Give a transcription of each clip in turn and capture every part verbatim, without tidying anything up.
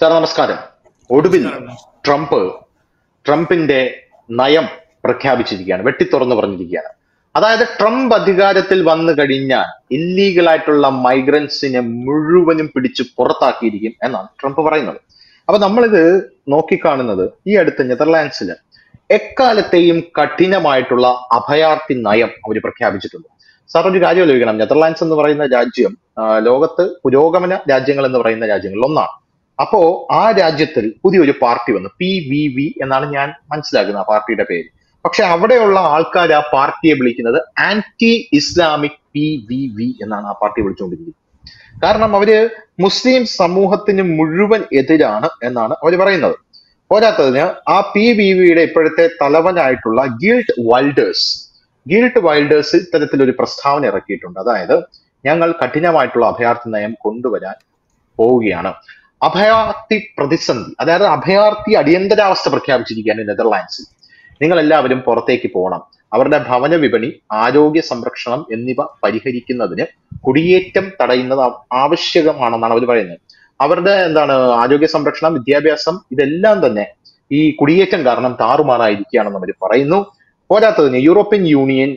Sir നമസ്കാരം. ഒടുവിൽ നമസ്കാരം. ട്രംപ് ട്രംപിന്റെ നയം പ്രഖ്യാപിച്ചിരിക്കുകയാണ്, വെട്ടിത്തുറന്ന് പറഞ്ഞിരിക്കുകയാണ്. അതായത് ട്രംപ് അധികാരത്തിൽ വന്നു കഴിഞ്ഞാൽ ഇല്ലീഗൽ ആയിട്ടുള്ള മൈഗ്രൻസിനെ മുഴുവനും പിടിച്ച് പുറത്താക്കിയിരിക്കും എന്നാണ് ട്രംപ് പറയുന്നത്. അപ്പൊ നമ്മളിത് നോക്കിക്കാണുന്നത് ഈ അടുത്ത് നെതർലാൻഡ്സിൽ എക്കാലത്തെയും കഠിനമായിട്ടുള്ള അഭയാർത്ഥി നയം അവർ പ്രഖ്യാപിച്ചിട്ടുണ്ട്. സാർ ഒരു കാര്യം ആലോചിക്കണം, നെതർലാൻഡ്സ് എന്ന് പറയുന്ന രാജ്യം ആ, ലോകത്ത് പുരോഗമന രാജ്യങ്ങൾ എന്ന് പറയുന്ന രാജ്യങ്ങളിൽ ഒന്നാണ്. അപ്പോ ആ രാജ്യത്തിൽ പുതിയൊരു പാർട്ടി വന്നു, പി വി വി എന്നാണ് ഞാൻ മനസ്സിലാക്കുന്നത് ആ പാർട്ടിയുടെ പേര്. പക്ഷെ അവിടെയുള്ള ആൾക്കാർ ആ പാർട്ടിയെ വിളിക്കുന്നത് anti Islamic P V V എന്നാണ് ആ പാർട്ടി വിളിച്ചുകൊണ്ടിരിക്കുന്നത്. കാരണം അവര് മുസ്ലിം സമൂഹത്തിന് മുഴുവൻ എതിരാണ് എന്നാണ് അവർ പറയുന്നത്. പോരാത്തതിന് ആ പി വി വിയുടെ ഇപ്പോഴത്തെ തലവനായിട്ടുള്ള ഗിൽട്ട് വൈൽഡേഴ്സ് ഗിൽട്ട് വൈൽഡേഴ്സ് ഇത്തരത്തിലൊരു പ്രസ്താവന ഇറക്കിയിട്ടുണ്ട്. അതായത് ഞങ്ങൾ കഠിനമായിട്ടുള്ള അഭയാർത്ഥി നയം കൊണ്ടുവരാൻ പോവുകയാണ്. അഭയാർത്ഥി പ്രതിസന്ധി, അതായത് അഭയാർത്ഥി അടിയന്തരാവസ്ഥ പ്രഖ്യാപിച്ചിരിക്കുകയാണ് നെതർലാൻഡ്സിൽ. നിങ്ങൾ എല്ലാവരും പുറത്തേക്ക് പോകണം. അവരുടെ ഭവന വിപണി, ആരോഗ്യ സംരക്ഷണം എന്നിവ പരിഹരിക്കുന്നതിന് കുടിയേറ്റം തടയുന്നത് ആ- ആവശ്യകമാണെന്നാണ് അവർ പറയുന്നത്. അവരുടെ എന്താണ് ആരോഗ്യ സംരക്ഷണം, വിദ്യാഭ്യാസം ഇതെല്ലാം തന്നെ ഈ കുടിയേറ്റം കാരണം താറുമാറായിരിക്കുകയാണെന്ന് അവർ പറയുന്നു. പോരാത്തതിന് യൂറോപ്യൻ യൂണിയൻ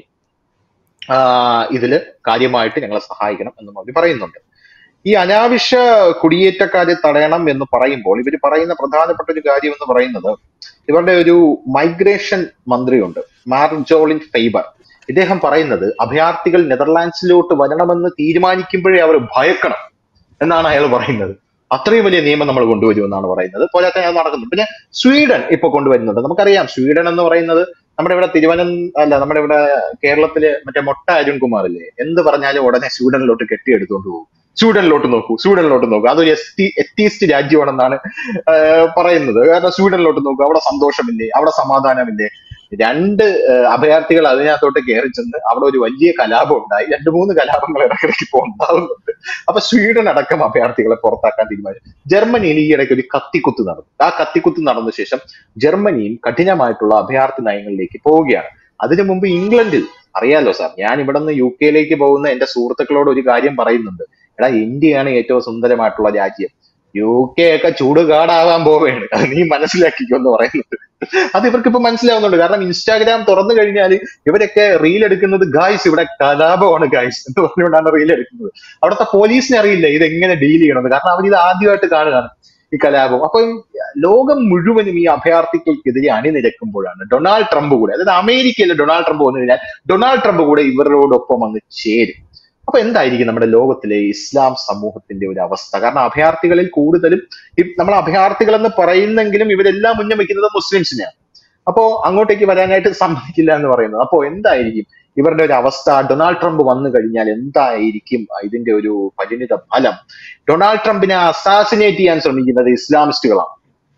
ആ, ഇതില് കാര്യമായിട്ട് ഞങ്ങളെ സഹായിക്കണം എന്നും അവർ പറയുന്നുണ്ട്. ഈ അനാവശ്യ കുടിയേറ്റക്കാരെ തടയണം എന്ന് പറയുമ്പോൾ ഇവർ പറയുന്ന പ്രധാനപ്പെട്ട ഒരു കാര്യം എന്ന് പറയുന്നത്, ഇവരുടെ ഒരു മൈഗ്രേഷൻ മന്ത്രിയുണ്ട്, മാർജോളിൻ ഫെയ്ബർ. ഇദ്ദേഹം പറയുന്നത് അഭയാർത്ഥികൾ നെതർലാൻഡ്സിലോട്ട് വരണമെന്ന് തീരുമാനിക്കുമ്പോഴേ അവർ ഭയക്കണം എന്നാണ് അയാൾ പറയുന്നത്. അത്രയും വലിയ നിയമം നമ്മൾ കൊണ്ടുവരുമെന്നാണ് പറയുന്നത്. പോരാത്ത അത് നടക്കുന്നു. പിന്നെ സ്വീഡൻ ഇപ്പൊ കൊണ്ടുവരുന്നുണ്ട്. നമുക്കറിയാം സ്വീഡൻ എന്ന് പറയുന്നത് നമ്മുടെ ഇവിടെ തിരുവനന്ത അല്ല നമ്മുടെ ഇവിടെ കേരളത്തില് മറ്റേ മൊട്ട അരുൺകുമാറില്ലേ, എന്ത് പറഞ്ഞാലും ഉടനെ സ്വീഡനിലോട്ട് കെട്ടിയെടുത്തോണ്ട് പോകും. സ്വീഡനിലോട്ട് നോക്കൂ, സ്വീഡനിലോട്ട് നോക്കൂ, അതൊരു എസ്റ്റി എത്തീസ്റ്റ് രാജ്യമാണെന്നാണ് ആഹ് പറയുന്നത്. കാരണം സ്വീഡനിലോട്ട് നോക്കൂ, അവിടെ സന്തോഷമില്ലേ, അവിടെ സമാധാനമില്ലേ. രണ്ട് ആഹ് അഭയാർത്ഥികൾ അതിനകത്തോട്ട് കയറി ചെന്ന് അവിടെ ഒരു വലിയ കലാപം ഉണ്ടായി. രണ്ട് മൂന്ന് കലാപങ്ങൾ ഇടയ്ക്കിടയ്ക്ക് ഇപ്പോൾ ഉണ്ടാകുന്നുണ്ട്. അപ്പൊ സ്വീഡൻ അടക്കം അഭയാർത്ഥികളെ പുറത്താക്കാൻ തീരുമാനിച്ചു. ജർമ്മനിയിൽ ഈ ഇടയ്ക്ക് ഒരു കത്തിക്കുത്ത് നടന്നു. ആ കത്തിക്കുത്ത് നടന്ന ശേഷം ജർമ്മനിയും കഠിനമായിട്ടുള്ള അഭയാർത്ഥി നയങ്ങളിലേക്ക് പോവുകയാണ്. അതിനു മുമ്പ് ഇംഗ്ലണ്ടിൽ, അറിയാലോ സാർ, ഞാൻ ഇവിടെ നിന്ന് യു കെയിലേക്ക് പോകുന്ന എന്റെ സുഹൃത്തുക്കളോട് ഒരു കാര്യം പറയുന്നുണ്ട്. എടാ, ഇന്ത്യയാണ് ഏറ്റവും സുന്ദരമായിട്ടുള്ള രാജ്യം, യു കെ ഒക്കെ ചൂടുകാടാവാൻ പോവുകയാണ്, അത് നീ മനസ്സിലാക്കിക്കോ എന്ന് പറയുന്നുണ്ട്. അത് ഇവർക്ക് ഇപ്പൊ മനസ്സിലാവുന്നുണ്ട്. കാരണം ഇൻസ്റ്റാഗ്രാം തുറന്നു കഴിഞ്ഞാൽ ഇവരൊക്കെ റീൽ എടുക്കുന്നത് ഗായ്സ് ഇവിടെ കലാപമാണ് ഗായ്സ് എന്ന് പറഞ്ഞുകൊണ്ടാണ് റീൽ എടുക്കുന്നത്. അവിടുത്തെ പോലീസിനെ അറിയില്ല ഇത് എങ്ങനെ ഡീൽ ചെയ്യണമെന്ന്. കാരണം അവർ ഇത് ആദ്യമായിട്ട് കാണുകയാണ് ഈ കലാപം. അപ്പൊ ഈ ലോകം മുഴുവനും ഈ അഭയാർത്ഥികൾക്കെതിരെ അണിനിരക്കുമ്പോഴാണ് ഡൊണാൾഡ് ട്രംപ് കൂടെ, അതായത് അമേരിക്കയിലെ ഡൊണാൾഡ് ട്രംപ് വന്നു കഴിഞ്ഞാൽ ഡൊണാൾഡ് ട്രംപ് കൂടെ ഇവരോടൊപ്പം വന്ന് ചേരും. അപ്പൊ എന്തായിരിക്കും നമ്മുടെ ലോകത്തിലെ ഇസ്ലാം സമൂഹത്തിന്റെ ഒരു അവസ്ഥ? കാരണം അഭയാർത്ഥികളിൽ കൂടുതലും ഈ നമ്മൾ അഭയാർത്ഥികൾ എന്ന് പറയുന്നെങ്കിലും ഇവരെല്ലാം മുന്നേ വെക്കുന്നത് മുസ്ലിംസിനെയാണ്. അപ്പോ അങ്ങോട്ടേക്ക് വരാനായിട്ട് സമ്മതിക്കില്ല എന്ന് പറയുന്നത്. അപ്പോ എന്തായിരിക്കും ഇവരുടെ ഒരു അവസ്ഥ? ഡൊണാൾഡ് ട്രംപ് വന്നു കഴിഞ്ഞാൽ എന്തായിരിക്കും ഇതിന്റെ ഒരു പരിണിത ഫലം? ഡൊണാൾഡ് ട്രംപിനെ അസാസിനേറ്റ് ചെയ്യാൻ ശ്രമിക്കുന്നത് ഇസ്ലാമിസ്റ്റുകളാണ്.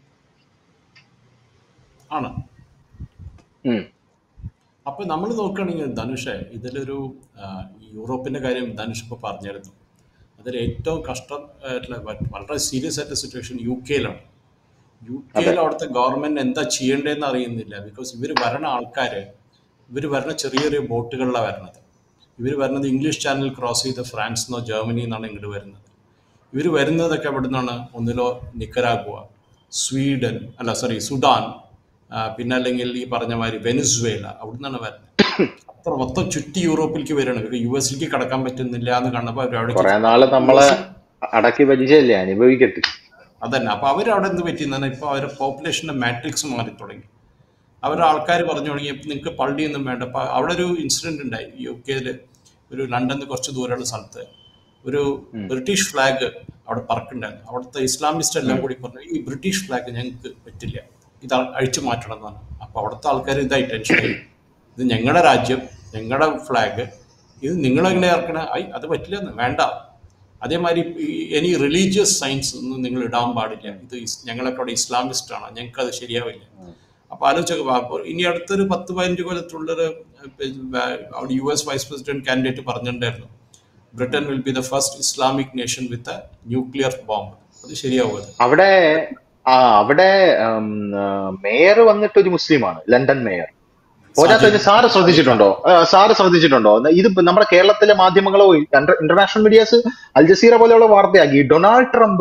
ആണ്. ഉം. അപ്പൊ നമ്മൾ നോക്കുകയാണെങ്കിൽ ധനുഷെ, ഇതിലൊരു ആ, ഈ യൂറോപ്പിന്റെ കാര്യം ധനുഷ് ഇപ്പൊ പറഞ്ഞിരുന്നു. അതിൽ ഏറ്റവും കഷ്ടം ആയിട്ടുള്ള വ- വളരെ സീരിയസ് ആയിട്ട് സിറ്റുവേഷൻ യു കെയിലാണ്. യു അതെ. കെയിൽ അവിടുത്തെ ഗവൺമെന്റ് എന്താ ചെയ്യേണ്ടതെന്ന് അറിയുന്നില്ല. ബിക്കോസ് ഇവർ വരണ ആൾക്കാര് ഇവർ വരണ ചെറിയ ചെറിയ ബോട്ടുകളിലാണ് വരണത്. ഇവർ വരുന്നത് ഇംഗ്ലീഷ് ചാനൽ ക്രോസ് ചെയ്ത് ഫ്രാൻസിന്നോ ജർമ്മനിയിൽ നിന്നാണ് ഇങ്ങോട്ട് വരുന്നത്. ഇവർ വരുന്നതൊക്കെ എവിടെ നിന്നാണ്? ഒന്നിലോ നിക്കരാഗുവ, സ്വീഡൻ അല്ല സോറി സുഡാൻ, ആ, പിന്നെ അല്ലെങ്കിൽ ഈ പറഞ്ഞ മാതിരി വെനിസ്വേല, അവിടെ നിന്നാണ് വരുന്നത്. അത്ര മൊത്തം ചുറ്റി യൂറോപ്പിലേക്ക് വരികയാണ്. യു എസിലേക്ക് കടക്കാൻ പറ്റുന്നില്ല എന്ന് കണ്ടപ്പോൾ അവർ അവിടേക്ക് കുറെ നാള് യു നമ്മളെ എസ് അടക്കി ഭരിച്ചല്ലേ, അനുഭവിക്കട്ടെ. അതന്നെ. അപ്പോൾ അവരവിടെ എന്ത് പറ്റിയെന്നാണ് ഇപ്പോൾ അവരുടെ പോപ്പുലേഷൻ്റെ മാട്രിക്സ് മാറി തുടങ്ങി. അവരുടെ ആൾക്കാർ പറഞ്ഞു തുടങ്ങി നിങ്ങൾക്ക് പള്ളിയൊന്നും വേണ്ട. അപ്പോൾ അവിടെ ഒരു ഇൻസിഡൻറ്റ് ഉണ്ടായി യു കെയിൽ, ഒരു ലണ്ടനിൽ കുറച്ച് ദൂരമുള്ള സ്ഥലത്ത് ഒരു ഉം. ബ്രിട്ടീഷ് ഫ്ലാഗ് അവിടെ പറക്കുണ്ടായിരുന്നു. അവിടുത്തെ ഇസ്ലാമിസ്റ്റ് എല്ലാം ഉം. കൂടി പറഞ്ഞു ഈ ബ്രിട്ടീഷ് ഫ്ലാഗ് ഞങ്ങൾക്ക് പറ്റില്ല, ഇത് അ- അഴിച്ചു മാറ്റണം എന്നാണ്. അപ്പോൾ അവിടുത്തെ ആൾക്കാർ ഇതായി ടെൻഷനായി, ഇത് ഞങ്ങളുടെ രാജ്യം, ഞങ്ങളുടെ ഫ്ലാഗ്, ഇത് നിങ്ങളെങ്ങനെ ഇറക്കണ? ഐ അത് പറ്റില്ല എന്ന് വേണ്ട. അതേമാതിരി എനി റിലീജിയസ് സയൻസ് ഒന്നും നിങ്ങൾ ഇടാൻ പാടില്ല, ഇത് ഇസ്- ഞങ്ങളൊക്കെ അവിടെ ഇസ്ലാമിസ്റ്റ് ആണ്, ഞങ്ങൾക്ക് അത് ശരിയാവില്ല. ഉം. അപ്പോൾ ആലോചിച്ചൊക്കെ അപ്പോൾ ഇനി അടുത്തൊരു പത്ത് പതിനഞ്ച് കൊല്ലത്തുള്ളൊരു അവിടെ U S vice president candidate പറഞ്ഞിട്ടുണ്ടായിരുന്നു Britain will be the first Islamic nation with a nuclear bomb. അത് ശരിയാവും അത്. അവിടെ ആ അവിടെ മേയർ വന്നിട്ട് ഒരു മുസ്ലിമാണ്, ലണ്ടൻ മേയർ. പോരാത്തതിന് സാജൻ സാറ് ശ്രദ്ധിച്ചിട്ടുണ്ടോ? ആ, സാറ് ശ്രദ്ധിച്ചിട്ടുണ്ടോ? ഇത് ഇപ്പൊ നമ്മുടെ കേരളത്തിലെ മാധ്യമങ്ങളോ ഇന്റർനാഷണൽ മീഡിയാസ് അൽ ജസീറ പോലെയുള്ള വാർത്തയാക്കി. ഡൊണാൾഡ് ട്രംപ്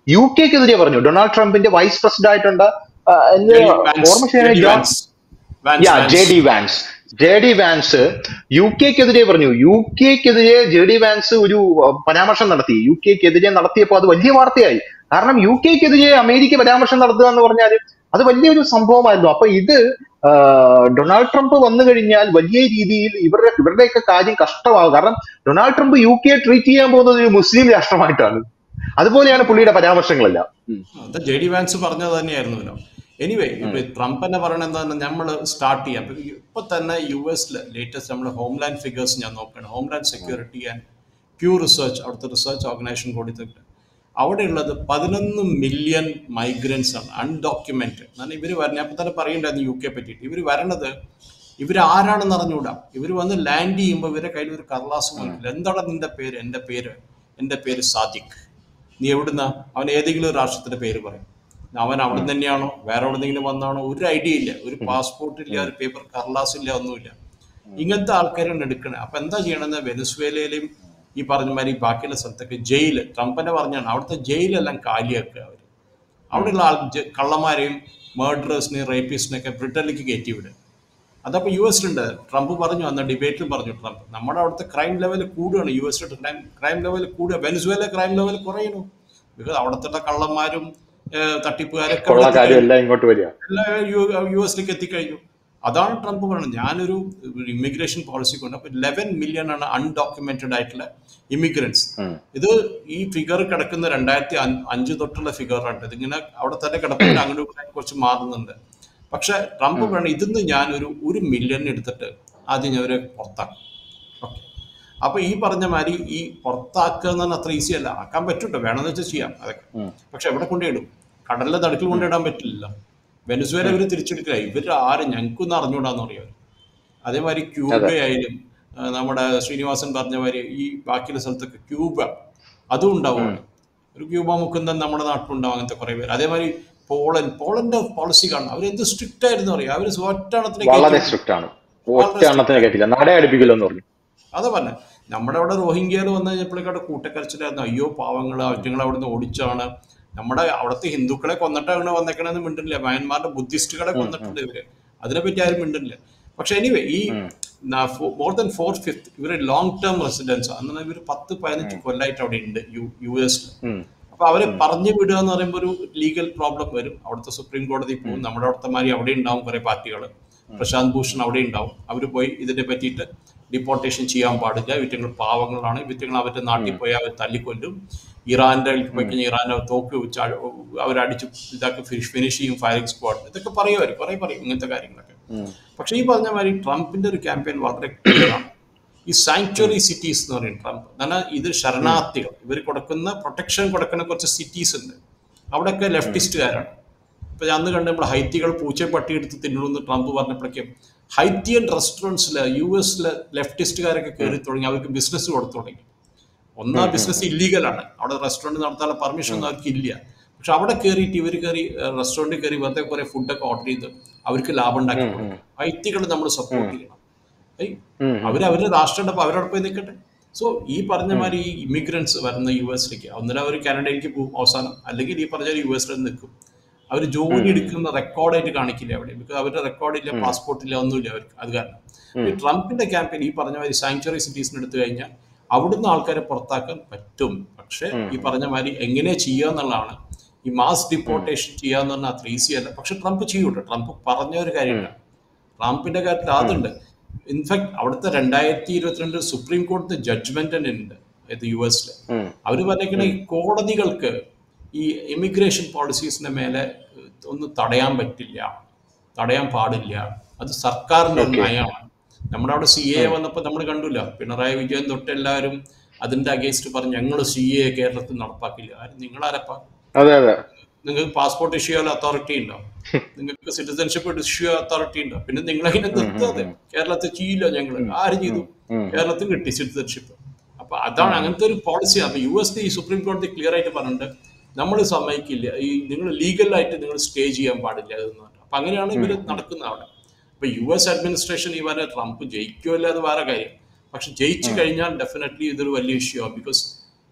യു കെക്കെതിരെ പറഞ്ഞു. ഡൊണാൾഡ് ട്രംപിന്റെ വൈസ് പ്രസിഡന്റ് ആയിട്ടുണ്ട്, ആ, എന്ത് ജെഡി വാൻസ് ഓർമ്മ ശരിയായ ജെഡി ജോൺ, വാൻസ് വാൻസ് യാ J Vance D Vance. J D Vance U കെക്കെതിരെ പറഞ്ഞു. യു കെക്കെതിരെ ജെ ഡി വാൻസ് ഒരു അഹ്, പരാമർശം നടത്തി. യു കെക്കെതിരെ നടത്തിയപ്പോൾ അത് വലിയ വാർത്തയായി. കാരണം യു കെക്കെതിരെ അമേരിക്ക പരാമർശം നടത്തുക എന്ന് പറഞ്ഞാൽ അത് വലിയൊരു സംഭവമായിരുന്നു. അപ്പൊ ഇത് ആ, ഡൊണാൾഡ് ട്രംപ് വന്നു കഴിഞ്ഞാൽ വലിയ രീതിയിൽ ഇവരുടെ ഇവരുടെയൊക്കെ കാര്യം കഷ്ടമാകും. കാരണം ഡൊണാൾഡ് ട്രംപ് യു കെയെ ട്രീറ്റ് ചെയ്യാൻ പോകുന്നത് ഒരു മുസ്ലിം രാഷ്ട്രമായിട്ടാണ്. അതുപോലെയാണ് പുള്ളിയുടെ പരാമർശങ്ങളെല്ലാം. ഉം. അത് ജെ ഡി വാൻസ് പറഞ്ഞത് തന്നെയായിരുന്നല്ലോ. എനിവേ ഉം. ഇപ്പൊ ട്രംപ് തന്നെ പറയണത് എന്താണ്, നമ്മൾ സ്റ്റാർട്ട് ചെയ്യാം. ഇപ്പൊ ഇപ്പൊ തന്നെ യു എസിൽ ലേറ്റസ്റ്റ് നമ്മൾ ഹോംലാൻഡ് ഫിഗേഴ്സ് ഞാൻ നോക്കുകയാണ്. Homeland security and Pew research, അവിടുത്തെ റിസർച്ച് ഓർഗനൈസേഷൻ കൊടുത്തിട്ട് അവിടെയുള്ളത് പതിനൊന്ന് മില്യൺ മൈഗ്രൻസ് ആണ് അൺഡോക്യുമെന്റഡ്. എന്നാൽ ഇവർ വരണ അപ്പൊ തന്നെ പറയണ്ടായിരുന്നു യു കെ പറ്റിയിട്ട്. ഇവർ വരണത് ഇവർ ആരാണെന്ന് അറിഞ്ഞുകൂടാ. ഇവർ വന്ന് ലാൻഡ് ചെയ്യുമ്പോൾ ഇവരുടെ കയ്യിൽ ഒരു കടലാസ് വാങ്ങിക്കില്ല. എന്താണ് നിന്റെ പേര്? എൻ്റെ പേര് എൻ്റെ പേര് സാദിഖ്. നീ എവിടുന്നാ? അവൻ ഏതെങ്കിലും ഒരു രാഷ്ട്രത്തിന്റെ പേര് പറയും. അവൻ അവിടെ നിന്ന് തന്നെയാണോ വേറെ എവിടെന്നെങ്കിലും വന്നാണോ ഒരു ഐഡിയ ഇല്ല. ഒരു പാസ്പോർട്ട് ഇല്ല, ഒരു പേപ്പർ കടലാസ് ഇല്ല, ഒന്നുമില്ല. ഇങ്ങനത്തെ ആൾക്കാരാണ് എടുക്കണേ. അപ്പൊ എന്താ ചെയ്യണമെന്ന് വെനസ്വേലയിലും ഈ പറഞ്ഞ മാതിരി ബാക്കിയുള്ള സ്ഥലത്തൊക്കെ ജയില്, ട്രംപന്നെ പറഞ്ഞാണ് അവിടുത്തെ ജയിലെല്ലാം കാലിയാക്കുക. അവർ അവിടെയുള്ള ആൾ ജ- കള്ളന്മാരെയും മേർഡറേഴ്സിനെയും റേപ്പിസ്റ്റിനെയൊക്കെ ബ്രിട്ടനിലേക്ക് കയറ്റി വിടുക. അതപ്പോൾ യു എസിലുണ്ട്. ട്രംപ് പറഞ്ഞു, അന്ന് ഡിബേറ്റിൽ പറഞ്ഞു ട്രംപ്, നമ്മുടെ അവിടുത്തെ ക്രൈം ലെവൽ കൂടുകയാണ്. യു എസിൽ ക്രൈം ക്രൈം ലെവൽ കൂടുക, വെനസ്വേല ക്രൈം ലെവൽ കുറയണു. ബിക്കോസ് അവിടുത്തെ കള്ളന്മാരും ഏഹ്, തട്ടിപ്പുകാരൊക്കെ അവിടെ കൊള്ള കാര്യം എത്തിക്കഴിഞ്ഞു. എല്ലാം ഇങ്ങോട്ട് വരിക. എല്ലാം യു യു എസിലേക്ക് എത്തിക്കഴിഞ്ഞു. അതാണ് ട്രംപ് പറയുന്നത്. ഞാനൊരു ഇമിഗ്രേഷൻ പോളിസി കൊണ്ട് അപ്പോൾ ലെവൻ മില്യൺ ആണ് അൺഡോക്യുമെന്റഡ് ആയിട്ടുള്ള ഇമിഗ്രൻസ്. ഉം. ഇത് ഈ ഫിഗർ കിടക്കുന്ന രണ്ടായിരത്തി അഞ്ച് തൊട്ടുള്ള ഫിഗറാണ്. ഇതിങ്ങനെ അവിടെ തന്നെ കിടപ്പില്ല, അങ്ങനെ ഇങ്ങനെ കുറച്ച് മാറുന്നുണ്ട്. പക്ഷെ ട്രംപ് ഉം. പറയണ ഇതിന്ന് ഞാനൊരു ഒരു മില്യൺ എടുത്തിട്ട് ആദ്യം ഞാൻ ഒരു പുറത്താക്കും. ഓക്കെ, അപ്പൊ ഈ പറഞ്ഞ മാതിരി ഈ പുറത്താക്കുക എന്ന് പറഞ്ഞാൽ അത്ര ഈസി അല്ല. ആക്കാൻ പറ്റൂട്ടോ, വേണമെന്ന് വെച്ചാൽ ചെയ്യാം അതൊക്കെ. ഉം. പക്ഷെ എവിടെ കൊണ്ടിടും? കടലിലെ നടുക്കിൽ ഉം. കൊണ്ടിടാൻ പറ്റില്ലല്ലോ. വെനസ്വേല ഉം. ഇവർ തിരിച്ചെടുക്കില്ല. ഇവർ ആരും ഞങ്ങൾക്കൊന്നും അറിഞ്ഞുകൂടാന്ന് പറയും. അതേമാതിരി അതെ. ക്യൂബ ആയാലും ആ, നമ്മുടെ ശ്രീനിവാസൻ പറഞ്ഞ മാതിരി ഈ ബാക്കിയുള്ള സ്ഥലത്തൊക്കെ ക്യൂബ അതും ഉണ്ടാവും ഉം. അവിടെ. ഒരു ക്യൂബ മുക്കുന്നൻ നമ്മുടെ നാട്ടിലുണ്ടാവും അങ്ങനത്തെ കുറെ പേര്. അതേമാതിരി പോളണ്ട് പോളണ്ട് പോളിസി കാണണം. അവർ എന്ത് സ്ട്രിക്റ്റ് ആയിരുന്നു അറിയാം. അവർ ഒറ്റണത്തിനെ കയറ്റി വളരെ വിട്ടു. സ്ട്രിക്റ്റ് ആണ്. വളരെ ഒറ്റ സ്ട്രിക്റ്റ് എണ്ണത്തിനെ ആയിരുന്നു. കേട്ടില്ല, നട അടുപ്പിക്കില്ലെന്ന് പറഞ്ഞു. അതാ പറഞ്ഞെ, നമ്മുടെ അവിടെ റോഹിംഗ്യയിൽ വന്നു കഴിഞ്ഞപ്പോഴേക്കും അവിടെ കൂട്ടക്കരച്ചിലായിരുന്നു. അയ്യോ പാവങ്ങൾ, അവറ്റങ്ങൾ അവിടുന്ന് ഓടിച്ചാണ്. നമ്മുടെ അവിടുത്തെ ഹിന്ദുക്കളെ കൊന്നിട്ട് അങ്ങനെ വന്നേക്കണെന്ന് മിണ്ടില്ല. മയന്മാരുടെ ബുദ്ധിസ്റ്റുകളെ ഉം. ഉം. കൊന്നിട്ടുണ്ട് ഇവര്. അതിനെപ്പറ്റി ആരും മിണ്ടില്ല. പക്ഷെ എനിവേ ഈ ഉം. മോർ ദൻ ഫോർ ഫിഫ്ത്ത് ഇവർ ലോങ് ടേം റെസിഡൻസ് അന്ന് ഇവർ പത്ത് പതിനഞ്ച് ഉം. കൊല്ലമായിട്ട് അവിടെ ഉണ്ട് യു യു എസിൽ. ഉം. അപ്പൊ അവരെ ഉം. പറഞ്ഞു വിടുക എന്ന് പറയുമ്പോൾ ഒരു ലീഗൽ പ്രോബ്ലം വരും. അവിടുത്തെ സുപ്രീം കോടതി ഉം. പോകും. നമ്മുടെ അവിടുത്തെ മാതിരി അവിടെ ഉണ്ടാവും കുറെ പാർട്ടികൾ. ഉം. പ്രശാന്ത് ഭൂഷൺ അവിടെ ഉണ്ടാവും. അവർ പോയി ഇതിനെ പറ്റിയിട്ട് ഡിപ്പോർട്ടേഷൻ ചെയ്യാൻ പാടില്ല, ഇവറ്റങ്ങൾ പാവങ്ങളാണ്, ഇവറ്റങ്ങൾ അവരുടെ നാട്ടിൽ ഉം. പോയി അവർ തല്ലിക്കൊല്ലും. ഇറാന്റെ പോയി ഉം. കഴിഞ്ഞാൽ ഇറാനെ തോക്ക് വെച്ച് അഴ- അവരടിച്ച് ഇതാക്കി ഫിനിഷ് ഫിനിഷ് ചെയ്യും, ഫയറിംഗ് സ്ക്വാഡ്, ഇതൊക്കെ പറയും അവർ കുറെ പറയും ഇങ്ങനത്തെ കാര്യങ്ങളൊക്കെ. ഉം. പക്ഷെ ഈ പറഞ്ഞ മാതിരി ട്രംപിന്റെ ഒരു ക്യാമ്പയിൻ വളരെ ക്ലിയർ ആണ്. ഈ ഉം. സാങ്ച്വറി സിറ്റീസ് എന്ന് പറയും ട്രംപ്. എന്നാൽ ഇത് ഉം. ശരണാർത്ഥികൾ, ഇവർ കൊടുക്കുന്ന പ്രൊട്ടക്ഷൻ കൊടുക്കുന്ന കുറച്ച് സിറ്റീസ് ഉണ്ട്. അവിടെയൊക്കെ ഉം. ലെഫ്റ്റിസ്റ്റുകാരാണ്. ഇപ്പൊ അന്ന് കണ്ട് നമ്മൾ ഹൈത്തികൾ പൂച്ച പട്ടി എടുത്ത് തിന്നണമെന്ന് ട്രംപ് പറഞ്ഞപ്പോഴേക്കും ഹൈത്തിയൻ റെസ്റ്റോറൻറ്റ്സിൽ യു എസിലെ ലെഫ്റ്റിസ്റ്റുകാരൊക്കെ ഉം. കയറി തുടങ്ങി. അവർക്ക് ബിസിനസ് കൊടുത്തു തുടങ്ങി. ഒന്നാ ഉം. ഉം. ബിസിനസ് ഉം. ഇല്ലീഗലാണ്. അവിടെ റെസ്റ്റോറൻറ്റ് നടത്താനുള്ള പെർമിഷൻ ഉം. ഒന്നും അവർക്ക് ഇല്ല. പക്ഷെ അവിടെ കയറിയിട്ട് ഇവർ കയറി റെസ്റ്റോറൻറ്റിൽ കയറി വെറുതെ കുറെ ഫുഡൊക്കെ ഓർഡർ ചെയ്ത് അവർക്ക് ലാഭം ഉണ്ടാക്കി ഉം. ഉം. കൊടുക്കും. ഹൈത്തികൾ നമ്മൾ സപ്പോർട്ട് ഉം. ചെയ്യണം. ഏയ് ഉം. ഉം. അവർ അവരുടെ രാഷ്ട്രം ഉണ്ടപ്പോൾ അവരോട് പോയി നിൽക്കട്ടെ. സോ ഈ പറഞ്ഞ ഉം. മാതിരി ഈ ഇമിഗ്രൻസ് വരുന്ന യു എസിലേക്ക് ഒന്നിനും അവർ കാനഡയിലേക്ക് പോകും അവസാനം, അല്ലെങ്കിൽ ഈ പറഞ്ഞ യു എസിൽ നിൽക്കും. അവർ ജോലി ഉം. എടുക്കുന്ന റെക്കോർഡായിട്ട് കാണിക്കില്ല അവിടെ. ബിക്കോസ് അവരുടെ റെക്കോർഡില്ല, ഉം. പാസ്പോർട്ടില്ല, ഒന്നുമില്ല അവർക്ക്. അത് കാരണം ഈ ഉം. ട്രംപിന്റെ ക്യാമ്പയിൻ ഈ പറഞ്ഞ മാതിരി സാങ്ച്വറി സിറ്റീസിന് എടുത്തു കഴിഞ്ഞാൽ അവിടുന്ന് ആൾക്കാരെ പുറത്താക്കാൻ പറ്റും. പക്ഷെ ഉം. ഈ പറഞ്ഞ മാതിരി എങ്ങനെ ചെയ്യുക എന്നുള്ളതാണ്. ഈ മാസ് ഉം. ഡിപ്പോർട്ടേഷൻ ചെയ്യുക എന്ന് പറഞ്ഞാൽ അത്ര ഈസി അല്ല. പക്ഷെ ട്രംപ് ചെയ്യൂട്ടോ. ട്രംപ് പറഞ്ഞ ഒരു ഉം. കാര്യമില്ല. ട്രംപിന്റെ കാര്യത്തിൽ ഉം. അതുണ്ട്. ഇൻഫാക്ട് അവിടുത്തെ രണ്ടായിരത്തി ഇരുപത്തിരണ്ട് സുപ്രീം കോടതി ജഡ്ജ്മെന്റ് തന്നെ ഉണ്ട് ഇത് യു എസിൽ. ഉം. അവർ പറഞ്ഞേക്കണ ഉം. ഈ കോടതികൾക്ക് ഈ ഇമിഗ്രേഷൻ പോളിസീസിന്റെ മേലെ ഏഹ്, ഒന്നും തടയാൻ പറ്റില്ല, തടയാൻ പാടില്ല. അത് സർക്കാരിന്റെ ഒരു ഓക്കെ. നയമാണ്. നമ്മുടെ അവിടെ സി എ ഉം. വന്നപ്പോൾ നമ്മൾ കണ്ടില്ല, പിണറായി വിജയൻ തൊട്ട് എല്ലാവരും അതിന്റെ അഗേൻസ്റ്റ് പറഞ്ഞ് ഞങ്ങൾ സി എ കേരളത്തിൽ നടപ്പാക്കില്ല. ആരും നിങ്ങളാരപ്പാ? അതെ അതെ. നിങ്ങൾക്ക് പാസ്പോർട്ട് ഇഷ്യൂ ചെയ്യാൻ അതോറിറ്റി ഉണ്ടോ? നിങ്ങൾക്ക് സിറ്റിസൺഷിപ്പ് ഇഷ്യൂ ചെയ്യാൻ അതോറിറ്റി ഉണ്ടോ? പിന്നെ നിങ്ങളെങ്ങനെ ഉം. ഉം. നിർത്താതെ ഉം. കേരളത്തിൽ ചെയ്യില്ല. ഞങ്ങൾ ഉം. ആര് ചെയ്തു? ഉം. ഉം. കേരളത്തിൽ കിട്ടി സിറ്റിസൺഷിപ്പ്. അപ്പൊ അതാണ് ഉം. അങ്ങനത്തെ ഒരു പോളിസിയാണ്. അപ്പൊ യു എസ് ഈ സുപ്രീം കോടതി ക്ലിയർ ആയിട്ട് പറഞ്ഞിട്ടുണ്ട്, നമ്മൾ സമ്മതിക്കില്ല, ഈ നിങ്ങൾ ലീഗലായിട്ട് നിങ്ങൾ സ്റ്റേ ചെയ്യാൻ പാടില്ല എന്ന് പറഞ്ഞു. അപ്പൊ അങ്ങനെയാണ് ഉം. ഇവർ ഉം. നടക്കുന്നത് അവിടെ. ഇപ്പൊ യു എസ് അഡ്മിനിസ്ട്രേഷൻ ഈ പറഞ്ഞ ട്രംപ് ജയിക്കുമല്ല, അത് വേറെ കാര്യം. പക്ഷെ ജയിച്ചു ഉം. കഴിഞ്ഞാൽ ഡെഫിനറ്റ്ലി ഇതൊരു വലിയ ഇഷ്യൂ ആവും. ബിക്കോസ്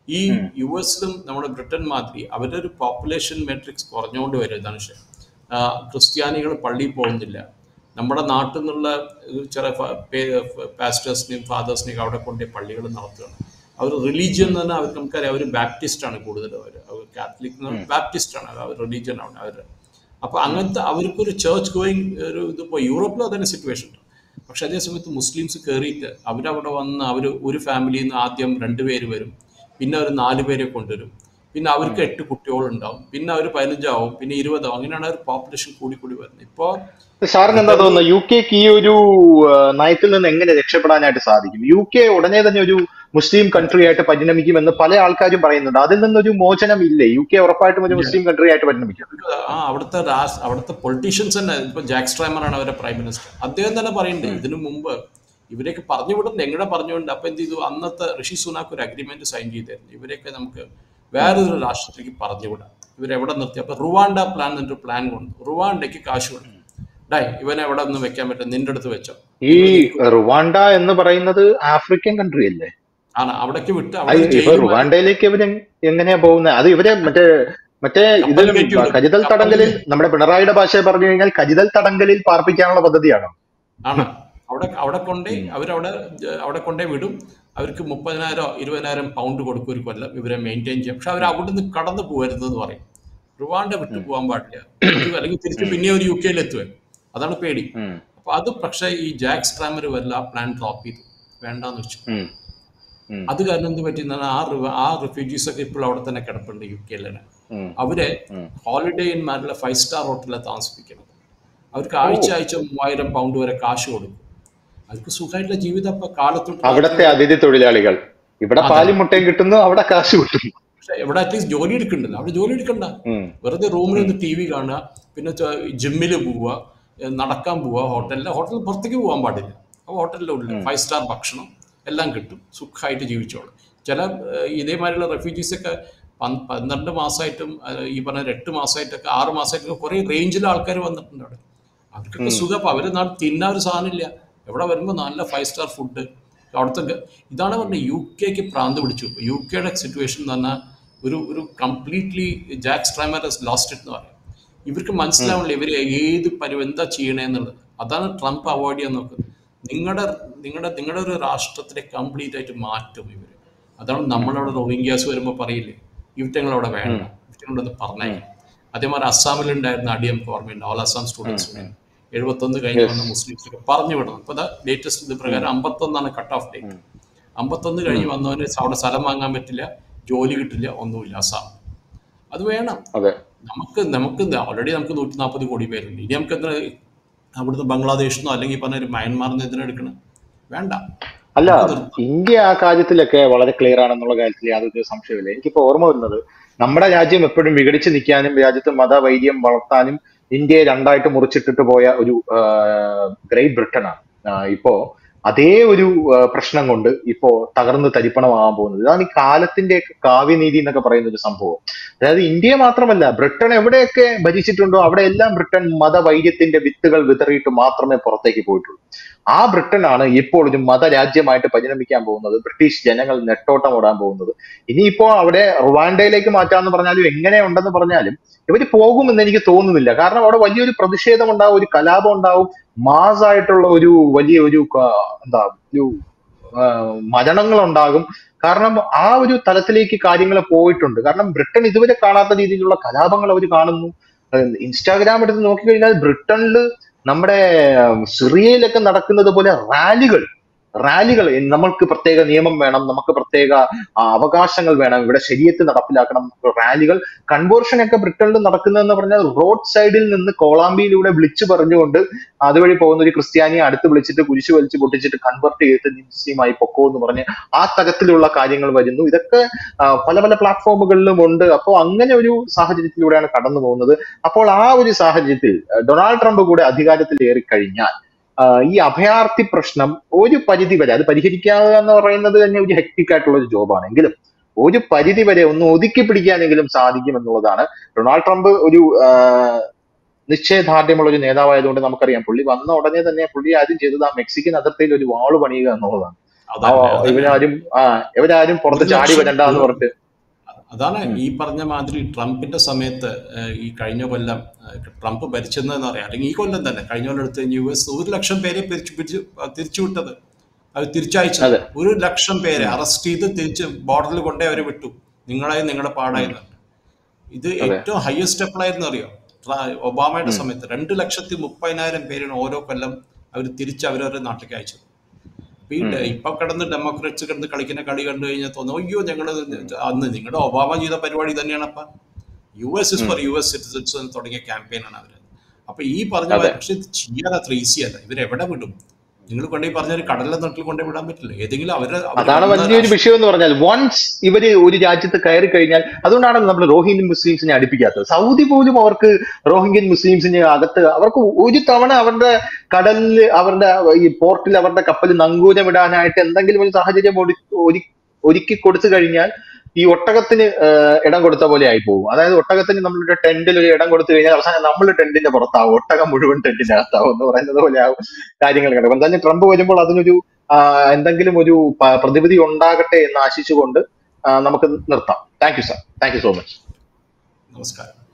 ഈ ഉം. യു എസിലും നമ്മുടെ ബ്രിട്ടൻ മാതിരി അവരുടെ ഒരു പോപ്പുലേഷൻ മെട്രിക്സ് കുറഞ്ഞുകൊണ്ട് വരും ധനുഷ്. ക്രിസ്ത്യാനികൾ പള്ളിയിൽ പോകുന്നില്ല. നമ്മുടെ നാട്ടിൽ നിന്നുള്ള ഏഹ്, ചില പാസ്റ്റേഴ്സിനെയും ഫാദേഴ്സിനെയും അവിടെ കൊണ്ടേ പള്ളികൾ നടത്തുകയാണ്. അവർ റിലീജിയൻ ഉം. എന്ന് പറഞ്ഞാൽ അവർ നമുക്കറിയാം, അവർ ബാപ്റ്റിസ്റ്റ് ആണ് കൂടുതൽ. അവർ അവർ കാത്തലിക് ഉം. ബാപ്റ്റിസ്റ്റ് ആണ് അവർ റിലീജിയൻ ആണ് അവരുടെ. അപ്പൊ ഉം. അങ്ങനത്തെ അവർക്കൊരു ചേർച്ച് ഗോയിങ് ഒരു ഇതിപ്പോ യൂറോപ്പിലും അതന്നെ സിറ്റുവേഷൻ ഉണ്ട്. പക്ഷെ അതേ സമയത്ത് മുസ്ലിംസ് കയറിയിട്ട് അവരവിടെ വന്ന് അവർ ഒരു ഫാമിലിയിൽ നിന്ന് ആദ്യം രണ്ടുപേര് വരും, പിന്നെ അവർ നാല് പേരെ കൊണ്ടുവരും, പിന്നെ അവർക്ക് ഉം. എട്ട് കുട്ടികളുണ്ടാവും, പിന്നെ അവർ പതിനഞ്ചാവും, പിന്നെ ഇരുപതാവും. അങ്ങനെയാണ് അവർ പോപ്പുലേഷൻ കൂടി കൂടി വരുന്നത്. ഇപ്പോൾ സാറിന് എന്താ റിക്കവറി തോന്നുന്നത്, യു കെക്ക് ഈ ഒരു ആ, നയത്തിൽ നിന്ന് എങ്ങനെ രക്ഷപ്പെടാനായിട്ട് സാധിക്കും? യു കെ ഉടനെ തന്നെ ഒരു മുസ്ലിം കൺട്രി ആയിട്ട് പരിണമിക്കുമെന്ന് പല ആൾക്കാരും പറയുന്നുണ്ട്. അതിൽ നിന്നൊരു മോചനം ഇല്ലേ? യു കെ ഉറപ്പായിട്ടും ഒരു ഇല്ല. മുസ്ലിം കൺട്രി ആയിട്ട് പരിണമിക്കും. ആ അവിടുത്തെ രാസ് അവിടുത്തെ പൊളിറ്റീഷ്യൻസ് തന്നെ, ഇപ്പൊ ജാക്ക് സ്ട്രൈമറാണ് അവരുടെ പ്രൈം മിനിസ്റ്റർ. അദ്ദേഹം തന്നെ പറയുന്നുണ്ട് ഉം. ഇതിനു മുമ്പ് ഇവരെയൊക്കെ പറഞ്ഞു വിടുന്നത് എങ്ങനെ പറഞ്ഞുകൊണ്ട്. അപ്പൊ എന്ത് ചെയ്തു, അന്നത്തെ ഋഷി സുനാക്ക് ഒരു അഗ്രിമെന്റ് സൈൻ ചെയ്തായിരുന്നു, ഇവരെയൊക്കെ നമുക്ക് ഉം. വേറൊരു രാഷ്ട്രത്തിലേക്ക് പറഞ്ഞു വിടാം, ഇവരെവിടെ നിർത്തി. അപ്പൊ റുവാണ്ട പ്ലാൻ എന്നൊരു പ്ലാൻ കൊണ്ട് റുവാണ്ടയ്ക്ക് കാശ് കൊടുത്തു. ഡൈ ഇവനെ എവിടെ ഒന്നും വെക്കാൻ പറ്റും, നിന്റെ അടുത്ത് വെച്ചോ, ഈ നിങ്ങൾ നിൽക്കും റുവാണ്ട എന്ന് പറയുന്നത് ആഫ്രിക്കൻ കൺട്രി അല്ലേ? ആണ്. അവിടേക്ക് വിട്ട് അവിടെ അത് ഒരു ഇപ്പൊ ജയിലുമാരി റുവാണ്ടയിലേക്ക് ഇവര് എങ്ങനെയാ പോകുന്നത്? അത് ഇവരെ മറ്റേ മറ്റേ കപ്പലിൽ ഇതിലും കയറ്റി ബ- വിടും. കരുതൽ കപ്പലിൽ തടങ്കലിൽ, നമ്മുടെ പിണറായിയുടെ ഭാഷയെ പറഞ്ഞു കഴിഞ്ഞാൽ കരുതൽ തടങ്കലിൽ പാർപ്പിക്കാനുള്ള പദ്ധതിയാണോ? ആണ്. അവിടെ അവിടെ കൊണ്ടേ ഉം. അവരവിടെ ജ- അവിടെ കൊണ്ടേ വിടും. അവർക്ക് മുപ്പതിനായിരം ഇരുപതിനായിരം പൗണ്ട് കൊടുക്കും ഒരു കൊല്ലം ഇവരെ മെയിൻറ്റെയിൻ ചെയ്യും. പക്ഷെ അവർ അവിടുന്ന് കടന്നു പോകരുതെന്ന് പറയും. റുവാണ്ട വിട്ടു ഉം. പോകാൻ പാടില്ല. അത് അല്ലെങ്കിൽ തിരിച്ച് ഉം. പിന്നെ ഒരു യു കെയിൽ എത്തുവേ. അതാണ് പേടി. ഉം. അപ്പൊ അത് പക്ഷേ ഈ ജാക്ക് സ്ട്രാമർ വല്ല ആ പ്ലാൻ ഡ്രോപ്പ് ചെയ്തു, വേണ്ടാന്ന് വെച്ചു. ഉം. ഉം. അത് കാരണം എന്ത് പറ്റിയെന്നാണ്, ആ റിവ- ആ റിഫ്യൂജീസ് ഒക്കെ ഇപ്പോൾ അവിടെ തന്നെ കിടപ്പുണ്ട് യു കെയിൽ തന്നെ. ഉം. അവരെ ഉം. ഹോളിഡേ ഇൻമാരിലെ ഫൈവ് സ്റ്റാർ ഹോട്ടലിൽ താമസിപ്പിക്കുന്നത്. അവർക്ക് ഓ, ആഴ്ച ആഴ്ച മൂവായിരം പൗണ്ട് വരെ കാശ് കൊടുക്കും. അവർക്ക് സുഖമായിട്ടുള്ള ജീവിതം ഇപ്പൊ കാലത്തൊട്ട് രാത്രി അവിടത്തെ വരെ. അതിഥി തൊഴിലാളികൾ ഇവിടെ അതന്നെ. പാലും മുട്ടയും കിട്ടുന്നു, അവിടെ കാശ് കിട്ടുന്നു. പക്ഷെ ഇവിടെ അറ്റ്ലീസ്റ്റ് ജോലി എടുക്കണ്ടല്ലോ, അവിടെ ജോലി എടുക്കണ്ട. ഉം. വെറുതെ റൂമിൽ ഉം. നിന്ന് ടി വി കാണുക, പിന്നെ ജിമ്മിൽ പോവുക, ഏ, നടക്കാൻ പോവുക, ഹോട്ടലിൽ ഹോട്ടലിൽ പുറത്തേക്ക് പോകാൻ പാടില്ല. അപ്പോൾ ഹോട്ടലിൻ്റെ ഉള്ളിൽ ഉം. ഫൈവ് സ്റ്റാർ ഭക്ഷണം എല്ലാം കിട്ടും, സുഖമായിട്ട് ജീവിച്ചോളും. ചില ഏ, ഇതേമാതിരിയുള്ള റെഫ്യൂജീസൊക്കെ പന്ത്രണ്ട് മാസമായിട്ടും ഏ, ഈ പറഞ്ഞ എട്ട് മാസമായിട്ടൊക്കെ ആറ് മാസമായിട്ടൊക്കെ കുറേ റേഞ്ചിലെ ആൾക്കാർ വന്നിട്ടുണ്ട് അവിടെ. അവർക്കൊക്കെ ഉം. സുഖം. അപ്പോൾ അവർ നാട് തിന്നാൻ ഒരു സാധനമില്ല. എവിടെ വരുമ്പോൾ നല്ല ഫൈവ് സ്റ്റാർ ഫുഡ് അവിടുത്തെ ഗ- ഇതാണ് പറഞ്ഞത്. യു കെക്ക് പ്രാന്ത് പിടിച്ചു. യു കെയുടെ സിറ്റുവേഷൻ എന്ന് പറഞ്ഞാൽ ഒരു ഒരു completely Jack Starmer lost it എന്ന് പറയാം. ഇവർക്ക് ഉം. മനസ്സിലാവണില്ല ഇവർ ഏത് പരി എന്താ ചെയ്യണേന്നുള്ളത്. അതാണ് ട്രംപ് അവോയ്ഡ് ചെയ്യാൻ നോക്കുന്നത്. നിങ്ങളുടെ നിങ്ങളുടെ നിങ്ങളുടെ ഒരു രാഷ്ട്രത്തിനെ കംപ്ലീറ്റ് ആയിട്ട് മാറ്റും ഇവർ. അതാണ് ഉം. നമ്മളവിടെ റോഹിംഗ്യാസ് വരുമ്പോൾ പറയില്ലേ, ഇവറ്റങ്ങളവിടെ ഉം. വേണ്ട, ഇവറ്റങ്ങളോട് ഉം. പറഞ്ഞേക്കാം. അതേമാതിരി അസ്സാമിലുണ്ടായിരുന്ന അടിയം ഓർമ്മയുണ്ട്, ഓൾ അസ്സാം ഉം. സ്റ്റുഡൻസ് ഉം. എഴുപത്തൊന്ന് കഴിഞ്ഞ് യെസ്. വന്ന മുസ്ലിംസൊക്കെ പറഞ്ഞു വിടണം. അപ്പോൾ ദാ ലേറ്റസ്റ്റ് ഇത് ഉം. പ്രകാരം അമ്പത്തൊന്നാണ് കട്ട് ഓഫ് ഡേറ്റ്. ഉം. അമ്പത്തൊന്ന് ഉം. കഴിഞ്ഞ് വന്നവന് അവിടെ സ്ഥലം വാങ്ങാൻ പറ്റില്ല, ജോലി കിട്ടില്ല, ഒന്നുമില്ല അസ്സാം. അത് വേണം. അതെ. നമുക്ക് നമുക്ക് ഓൾറെഡി നമുക്ക് നൂറ്റി നാൽപ്പത് കോടി പേരുണ്ട്. ഇനി നമുക്ക് എന്തിനാ അവിടുന്ന് ബംഗ്ലാദേശിൽ നിന്നോ അല്ലെങ്കിൽ പറഞ്ഞ ഒരു മയൻമാറിൽ നിന്ന് എന്തിനെടുക്കണം? വേണ്ട, അല്ല, നമുക്ക് നിർത്താം. ഇന്ത്യ ആ കാര്യത്തിലൊക്കെ വളരെ ക്ലിയർ ആണെന്നുള്ള കാര്യത്തിൽ യാതൊരു സംശയമില്ല. എനിക്കിപ്പോ ഓർമ്മ വരുന്നത്, നമ്മുടെ രാജ്യം എപ്പോഴും വിഘടിച്ച് നിൽക്കാനും രാജ്യത്ത് മതവൈര്യം വളർത്താനും ഇന്ത്യയെ രണ്ടായിട്ട് മുറിച്ചിട്ടിട്ട് പോയ ഒരു ഗ്രേറ്റ് ബ്രിട്ടനാണ്. ആ, ഇപ്പോ അതേ ഒരു ആ, പ്രശ്നം കൊണ്ട് ഇപ്പോ തകർന്ന് തരിപ്പണമാകാൻ പോകുന്നത്. ഇതാണ് ഈ കാലത്തിന്റെ കാവ്യനീതി എന്നൊക്കെ പറയുന്ന ഒരു സംഭവം. അതായത് ഇന്ത്യ മാത്രമല്ല, ബ്രിട്ടൻ എവിടെയൊക്കെ ഭരിച്ചിട്ടുണ്ടോ അവിടെയെല്ലാം ബ്രിട്ടൻ മതവൈര്യത്തിന്റെ വിത്തുകൾ വിതറിയിട്ട് മാത്രമേ പുറത്തേക്ക് പോയിട്ടുള്ളൂ. ആ ബ്രിട്ടനാണ് ഇപ്പോൾ ഒരു മതരാജ്യമായിട്ട് പരിണമിക്കാൻ പോകുന്നത്. ബ്രിട്ടീഷ് ജനങ്ങൾ നെട്ടോട്ടം ഓടാൻ പോകുന്നത്. ഇനിയിപ്പോ അവിടെ റുവാണ്ടയിലേക്ക് മാറ്റാന്ന് പറഞ്ഞാലും എങ്ങനെ ഉണ്ടെന്ന് പറഞ്ഞാലും ഇവര് പോകുമെന്ന് എനിക്ക് തോന്നുന്നില്ല. കാരണം അവിടെ വലിയൊരു പ്രതിഷേധം ഉണ്ടാവും, ഒരു കലാപം ഉണ്ടാവും, മാസ് ആയിട്ടുള്ള ഒരു വലിയ ഒരു ക- എന്താ ഒരു മരണങ്ങൾ ഉണ്ടാകും. കാരണം ആ ഒരു തലത്തിലേക്ക് കാര്യങ്ങൾ പോയിട്ടുണ്ട്. കാരണം ബ്രിട്ടൻ ഇതുവരെ കാണാത്ത രീതിയിലുള്ള കലാപങ്ങൾ അവർ കാണുന്നു. ഏഹ് ഇൻസ്റ്റാഗ്രാം എടുത്ത് നോക്കിക്കഴിഞ്ഞാൽ ബ്രിട്ടനിൽ നമ്മുടെ സിറിയയിലൊക്കെ നടക്കുന്നത് പോലെ റാലികൾ റാലികൾ നമ്മൾക്ക് പ്രത്യേക നിയമം വേണം, നമുക്ക് പ്രത്യേക ആ, അവകാശങ്ങൾ വേണം, ഇവിടെ ശരീഅത്ത് നടപ്പിലാക്കണം, റാലികൾ കൺവേർഷൻ ഒക്കെ ബ്രിട്ടനിൽ നടക്കുന്നതെന്ന് പറഞ്ഞാൽ റോഡ് സൈഡിൽ നിന്ന് കോളാമ്പിയിലൂടെ വിളിച്ചു പറഞ്ഞുകൊണ്ട് അതുവഴി പോകുന്ന ഒരു ക്രിസ്ത്യാനിയെ അടുത്ത് വിളിച്ചിട്ട് കുരിശ് വലിച്ചു പൊട്ടിച്ചിട്ട് കൺവേർട്ട് ചെയ്തിട്ട് നീ മുസ്ലിമായി പൊക്കോ എന്ന് പറഞ്ഞ് ആ തരത്തിലുള്ള കാര്യങ്ങൾ വരുന്നു. ഇതൊക്കെ ആ, പല പല പ്ലാറ്റ്ഫോമുകളിലും ഉണ്ട്. അപ്പോൾ അങ്ങനെ ഒരു സാഹചര്യത്തിലൂടെയാണ് കടന്നു പോകുന്നത്. അപ്പോൾ ആ ഒരു സാഹചര്യത്തിൽ ആ, ഡൊണാൾഡ് ട്രംപ് കൂടെ അധികാരത്തിൽ ഏറിക്കഴിഞ്ഞാൽ ആ, ഈ അഭയാർത്ഥി പ്രശ്നം ഒരു പരിധി വരെ അത് പരിഹരിക്കുക എന്ന് പറയുന്നത് തന്നെ ഒരു ഹെക്ടിക് ആയിട്ടുള്ള ഒരു ജോബാണെങ്കിലും ഒരു പരിധി വരെ ഒന്ന് ഒതുക്കി പിടിക്കാനെങ്കിലും സാധിക്കും എന്നുള്ളതാണ്. ഡൊണാൾഡ് ട്രംപ് ഒരു ആ, നിശ്ചയദാർഢ്യമുള്ള ഒരു നേതാവായതുകൊണ്ട് നമുക്കറിയാം, പുള്ളി വന്ന ഉടനെ തന്നെ പുള്ളി ആദ്യം ചെയ്തത് ആ മെക്സിക്കൻ അതിർത്തിയിൽ ഒരു വാള് പണിയുക എന്നുള്ളതാണ്. അതന്നെ അതന്നെ ഇവരാരും ആ ഇവരാരും പുറത്ത് ഒരു ചാടി ലക്ഷം വരണ്ട എന്ന് ഒരു പറഞ്ഞിട്ട്. അതാണ് ഉം. ഈ പറഞ്ഞ മാതിരി ട്രംപിന്റെ സമയത്ത് ഏഹ്, ഈ കഴിഞ്ഞ കൊല്ലം ഏഹ്, ട്രംപ് ഭരിച്ചതെന്ന് പറയാം, അല്ലെങ്കിൽ ഈ കൊല്ലം തന്നെ കഴിഞ്ഞ കൊല്ലം എടുത്ത് യു എസ് ഒരു ലക്ഷം പേരെ പിരിച്ചു പിരിച്ചു തിരിച്ചുവിട്ടത്, അത് തിരിച്ചയച്ചത്. അതെ. ഒരു ലക്ഷം പേരെ ഉം. അറസ്റ്റ് ചെയ്ത് തിരിച്ച് ബോർഡറിൽ കൊണ്ടേ അവരെ വിട്ടു. നിങ്ങളായി നിങ്ങളുടെ ഉം. പാടായി എന്ന് പറഞ്ഞു. ഇത് അതെ. ഏറ്റവും ഹയസ്റ്റ് അപ്ലായിരുന്നു അറിയോ ട്ര- ഒബാമയുടെ ഉം. സമയത്ത് രണ്ട് ലക്ഷത്തി മുപ്പതിനായിരം പേരാണ് ഓരോ കൊല്ലം അവർ തിരിച്ച് അവരവരുടെ നാട്ടിലേക്ക് അയച്ചത്. അപ്പൊ ഈ ഉം. ഡെ- ഇപ്പൊ കിടന്ന് ഡെമോക്രാറ്റ്സ് കിടന്ന് കളിക്കുന്ന കളി കണ്ടു കഴിഞ്ഞാൽ തോന്നും അയ്യോ ഞങ്ങൾ ഉം. അന്ന് നിങ്ങളുടെ ഒബാമ ചെയ്ത പരിപാടി തന്നെയാണ്. അപ്പൊ യു എസ് ഇസ് ഉം. ഫോർ യു എസ് സിറ്റിസൺസ് എന്ന് തുടങ്ങിയ ക്യാമ്പയിനാണ് അവർ. അപ്പൊ ഈ പറഞ്ഞ അതെ. മാതിരി പക്ഷെ ഇത് ചെയ്യാൻ അത്ര ഈസി അല്ല. ഇവരെവിടെ വിടും? നിങ്ങൾ കൊണ്ടുപോയി പറഞ്ഞ ഒരു കടലിലെ നട്ടിൽ കൊണ്ടുപോയി വിടാൻ പറ്റില്ല. ഏതെങ്കിലും അവര് അവർ അതാണ് വന്ന വലിയൊരു രാഷ്ട്രീയ വിഷയം എന്ന് പറഞ്ഞാൽ, വൺസ് ഇവര് ഒരു രാജ്യത്ത് കയറി കഴിഞ്ഞാൽ, അതുകൊണ്ടാണ് നമ്മൾ റോഹിംഗ്യൻ മുസ്ലിംസിനെ അടുപ്പിക്കാത്തത്. സൗദി പോലും അവർക്ക് റോഹിംഗ്യൻ മുസ്ലിംസിനെ അകത്ത് അവർക്ക് ഒരു തവണ അവരുടെ കടലിൽ അവരുടെ ഈ പോർട്ടിൽ അവരുടെ കപ്പൽ നങ്കൂരമിടാനായിട്ട് എന്തെങ്കിലും ഒരു സാഹചര്യം ഒരു ഒരു- ഒരുക്കി കൊടുത്തു കഴിഞ്ഞാൽ ഈ ഒട്ടകത്തിന് ഏഹ്, ഇടം കൊടുത്ത പോലെ ആയി പോകും. അതായത് ഒട്ടകത്തിന് നമ്മളുടെ ടെന്റിൽ ഒരു ഇടം കൊടുത്തു കഴിഞ്ഞാൽ അവസാനം നമ്മൾ ടെന്റിന്റെ പുറത്താവും, ഒട്ടകം മുഴുവൻ ടെന്റിന്റെ അകത്താവും എന്ന് പറയുന്നത് പോലെ ആവും കാര്യങ്ങൾ കിടക്കും. എന്തായാലും ട്രംപ് വരുമ്പോൾ അതിനൊരു ആ, എന്തെങ്കിലും ഒരു പ- പ്രതിവിധി ഉണ്ടാകട്ടെ എന്ന് ആശിച്ചുകൊണ്ട് ആ, നമുക്ക് നിർത്താം. Thank you sir, thank you so much. നമസ്കാരം.